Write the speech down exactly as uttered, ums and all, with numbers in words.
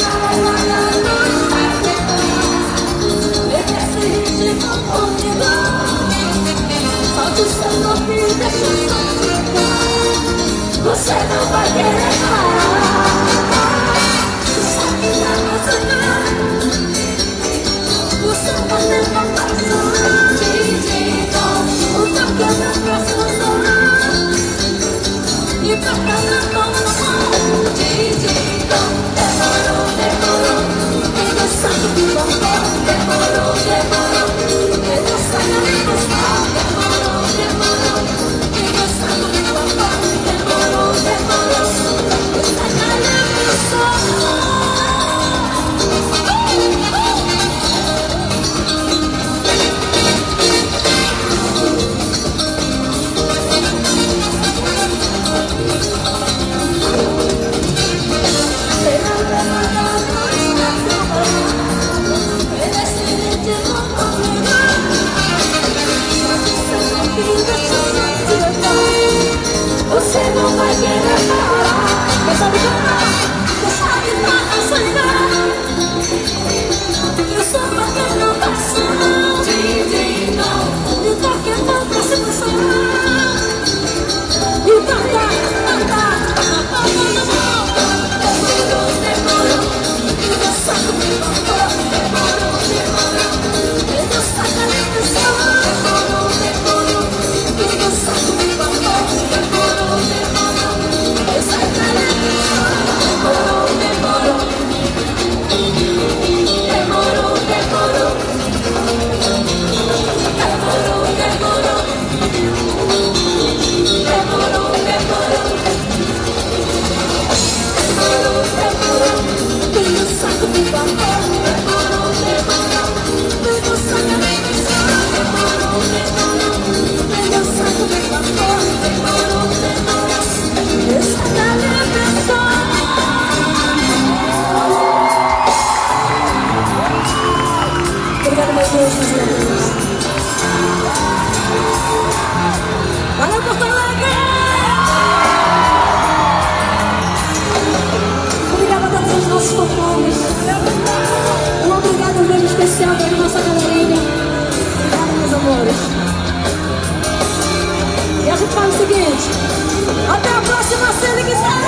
Você não vai querer parar. Sabe da razão. Você pode não passar. O toque da próxima zona. E toca na mão na mão. Demorou, demorou. Ele sabe que voltou. Demorou, demorou. Ele sabe que voltou. Demorou, demorou. Ele sabe que voltou. Demorou, demorou. Está calhando o sol. Você não vai querer parar. Quer saber cantar? Quer saber falar, sonhar? Eu sou batendo passando. E qualquer mão pra se dançar. E cantar, cantar. Demorou, demorou. E dançar comigo agora. Demorou, demorou. E dançar com a dança. Demorou, demorou. E dançar comigo agora. Demorou, demorou. Essa é a dança. Demorou, demorou. Demorou, demorou. Demorou, demorou. Demorou, demorou. Demorou, demorou. Vem dançar comigo agora. Demorou, demorou. Vem dançar com a dança. Demorou, demorou. Vem dançar comigo agora. Demorou, demorou. Essa é a dança. Obrigada, meus Deus, meus Deus. Valeu, Porto Alegre! Obrigada a todos os nossos conformes. Um obrigado mesmo especial para a nossa galerinha. Obrigada, meus amores. E a gente faz o seguinte: até a próxima, se ele quiser!